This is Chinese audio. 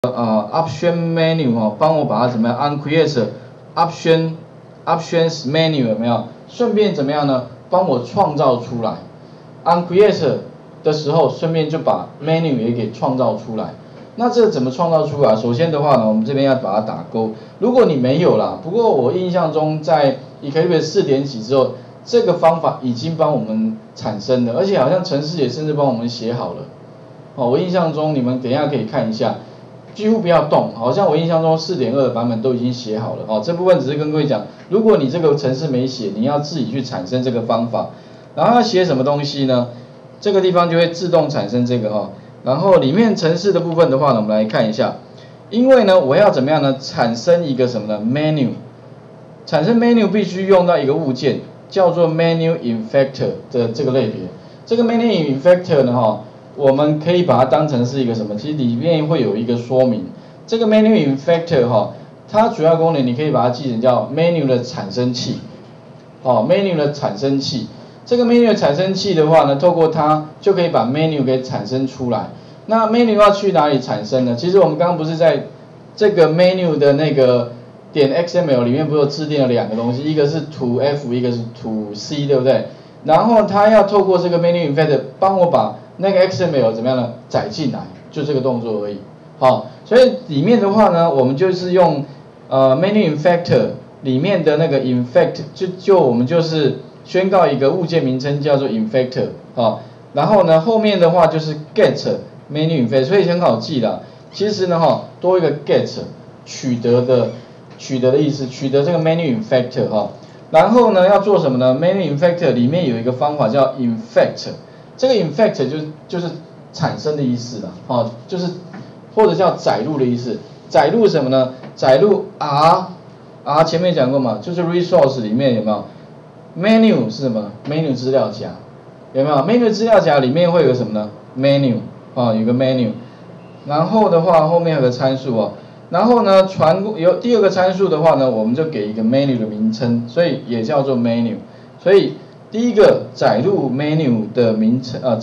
option menu 哦，帮我把它怎么样 uncreate options menu 有没有？顺便怎么样呢？帮我创造出来 uncreate 的时候，顺便就把 menu 也给创造出来。那这怎么创造出来？首先的话呢，我们这边要把它打勾。如果你没有啦，不过我印象中在 Eclipse 4点几之后，这个方法已经帮我们产生了，而且好像程式也甚至帮我们写好了。哦，我印象中你们等一下可以看一下，几乎不要动，好像我印象中 4.2 的版本都已经写好了。哦，这部分只是跟各位讲，如果你这个程式没写，你要自己去产生这个方法。然后要写什么东西呢？这个地方就会自动产生这个哈。然后里面程式的部分的话呢，我们来看一下。因为呢，我要怎么样呢？产生一个什么呢 ？menu。产生 menu 必须用到一个物件，叫做 menu infactor 的这个类别。这个 menu infactor 呢，哈，我们可以把它当成是一个什么？其实里面会有一个说明。这个 menu infactor 哈，它主要功能你可以把它记成叫 menu 的产生器。哦 ，menu 的产生器。这个 menu 的产生器的话呢，透过它就可以把 menu 给产生出来。那 menu 要去哪里产生呢？其实我们刚刚不是在这个 menu 的那个点 XML 里面不是有制定了2个东西，一个是 to F， 一个是 to C， 对不对？然后它要透过这个 menu infactor 帮我把那个 XML 怎么样呢？载进来，就这个动作而已。好，所以里面的话呢，我们就是用menu infactor 里面的那个 infect， 我们就是宣告一个物件名称叫做 infactor 啊，然后呢后面的话就是 get menu infactor， 所以很好记啦。其实呢多一个 get 取得的意思，取得这个 menu infactor 哈。然后呢要做什么呢 ？menu infactor 里面有一个方法叫 infect， 这个 infect 就是产生的意思啦，就是或者叫载入的意思。载入什么呢？载入 R 前面讲过嘛，就是 resource 里面有没有 menu 是什么 ？menu 资料夹有没有 ？menu 资料夹里面会有什么呢 ？menu 有个 menu， 然后的话后面有个参数然后呢有第2个参数的话呢，我们就给一个 menu 的名称，所以也叫做 menu。所以第一个载入 menu 的名称